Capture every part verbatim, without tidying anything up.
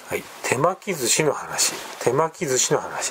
はい、手巻き寿司の話手巻き寿司の話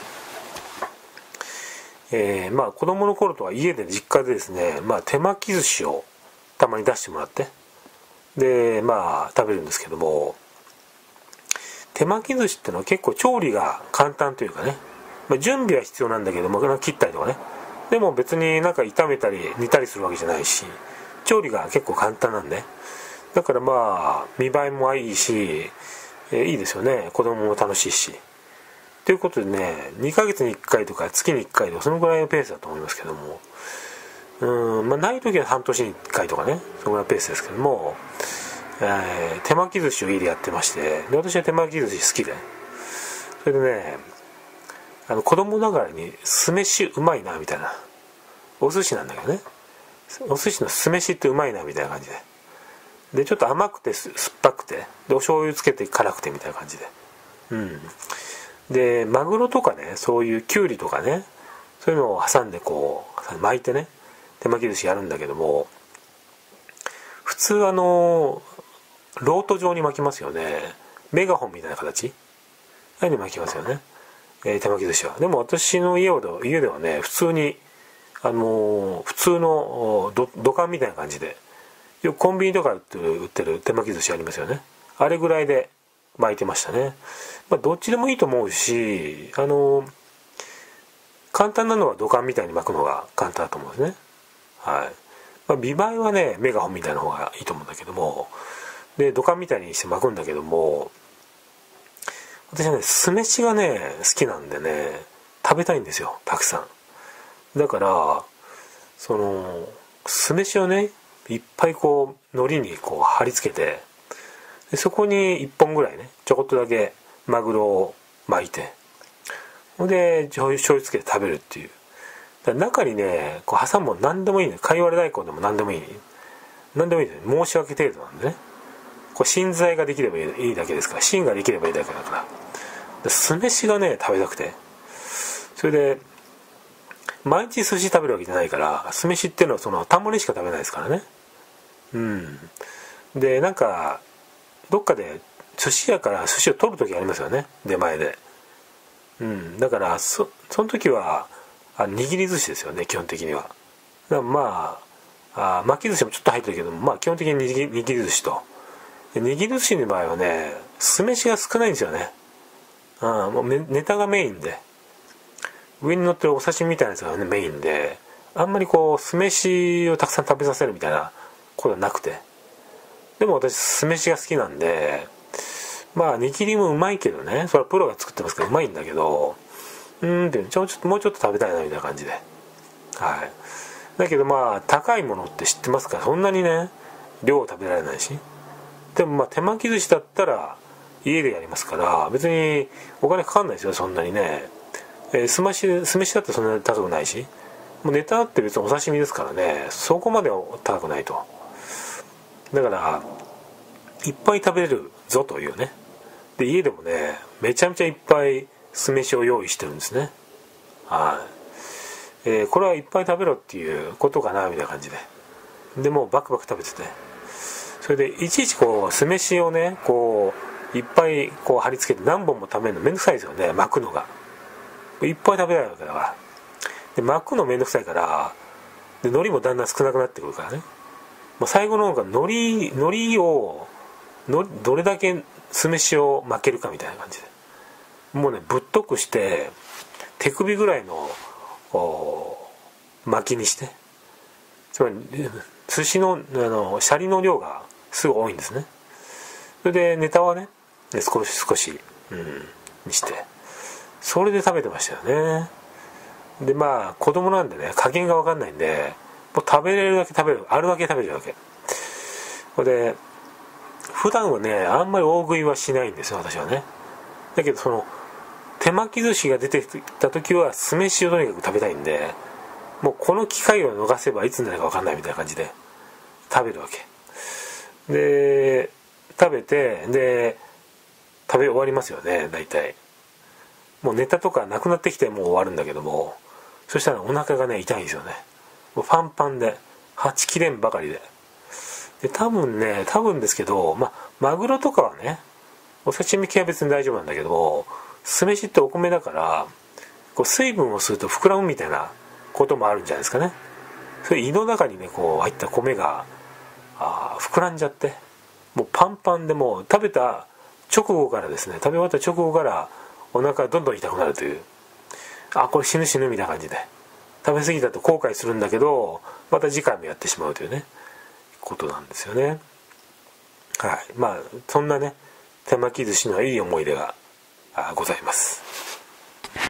えー、まあ子供の頃とは家で実家でですね、まあ、手巻き寿司をたまに出してもらってでまあ食べるんですけども、手巻き寿司ってのは結構調理が簡単というかね、まあ、準備は必要なんだけども切ったりとかね、でも別になんか炒めたり煮たりするわけじゃないし調理が結構簡単なんで、だからまあ見栄えもいいし、えー、いいですよね。子供も楽しいしということでね、にかげつにいっかいとか月にいっかいとかそのぐらいのペースだと思いますけども、うーんまあない時は半年にいっかいとかね、そのぐらいのペースですけども、えー、手巻き寿司を家でやってまして、で私は手巻き寿司好きで、それでね、あの子供ながらに酢飯うまいなみたいな、お寿司なんだけどね、お寿司の酢飯ってうまいなみたいな感じで、でちょっと甘くて酸っぱくてでお醤油つけて辛くてみたいな感じで、うんでマグロとかね、そういうきゅうりとかね、そういうのを挟んでこう巻いてね手巻き寿司やるんだけども、普通あのロート状に巻きますよね。メガホンみたいな形ああいうの巻きますよね、えー、手巻き寿司は。でも私の家で家ではね、普通にあのー、普通の土管みたいな感じで、よくコンビニとか売ってる、売ってる手巻き寿司ありますよね。あれぐらいで巻いてましたね。まあ、どっちでもいいと思うし、あの簡単なのは土管みたいに巻くのが簡単だと思うんですね。はい。まあ、見栄えはねメガホンみたいな方がいいと思うんだけども、で土管みたいにして巻くんだけども、私はね酢飯がね好きなんでね、食べたいんですよ、たくさん。だからその酢飯をねいっぱいこう海苔にこう貼り付けて、でそこにいっぽんぐらいねちょこっとだけマグロを巻いて、で醤油つけて食べるっていう。だから中にねこう挟むもの何でもいいね、かいわれ大根でも何でもいい何でもいいですね。申し訳程度なんでね、これ芯材ができればいいだけですから、芯ができればいいだけだから、酢飯がね食べたくて、それで毎日寿司食べるわけじゃないから、酢飯っていうのはそのたまにしか食べないですからね。うんでなんかどっかで寿司屋から寿司を取る時ありますよね、出前で。うんだからそその時はあ握り寿司ですよね、基本的には。だからまあ、あ巻き寿司もちょっと入ってるけども、まあ基本的に握り、握り寿司と、握り寿司の場合はね酢飯が少ないんですよね。うんもうネタがメインで、上に乗ってるお刺身みたいなやつが、ね、メインで、あんまりこう酢飯をたくさん食べさせるみたいなことはなくて、でも私酢飯が好きなんで、まあ握りもうまいけどね、それはプロが作ってますからうまいんだけど、うーんってちょちょっともうちょっと食べたいなみたいな感じで、はい。だけどまあ高いものって知ってますから、そんなにね量を食べられないし、でもまあ手巻き寿司だったら家でやりますから別にお金かかんないですよ、そんなにね。えー、酢飯酢飯だってそんなに高くないし、もうネタって別にお刺身ですからね、そこまでは高くないと。だからいっぱい食べれるぞというね。で家でもねめちゃめちゃいっぱい酢飯を用意してるんですね。はい、えー、これはいっぱい食べろっていうことかなみたいな感じで、でもうバクバク食べてて、それでいちいちこう酢飯をねこういっぱいこう貼り付けて何本も食べるのめんどくさいですよね、巻くのが。いっぱい食べられるわけだから。で巻くのめんどくさいから、で海苔もだんだん少なくなってくるからね、もう最後の方が海苔海苔をのどれだけ酢飯を巻けるかみたいな感じで、もうねぶっとくして手首ぐらいの巻きにして、つまり寿司のあのシャリの量がすごい多いんですね。それでネタはね少し少し、うん、にして、それで食べてましたよね。でまあ子供なんでね加減が分かんないんで、もう食べれるだけ食べる、あるだけ食べるわけ。それで普段はねあんまり大食いはしないんですよ私はね。だけどその手巻き寿司が出てきた時は酢飯をとにかく食べたいんで、もうこの機会を逃せばいつになるか分かんないみたいな感じで食べるわけで、食べてで食べ終わりますよね大体。もうネタとかなくなってきてもう終わるんだけども、そしたらお腹がね痛いんですよね。もうパンパンではち切れんばかりで、で多分ね多分ですけど、まあマグロとかはねお刺身系は別に大丈夫なんだけども、酢飯ってお米だからこう水分を吸うと膨らむみたいなこともあるんじゃないですかね。それ胃の中にねこう入った米があ膨らんじゃって、もうパンパンで、もう食べた直後からですね食べ終わった直後からお腹がどんどん痛くなるという、あこれ死ぬ死ぬみたいな感じで、食べ過ぎたと後悔するんだけどまた次回もやってしまうというねことなんですよね。はい、まあそんなね手巻き寿司のいい思い出がございます。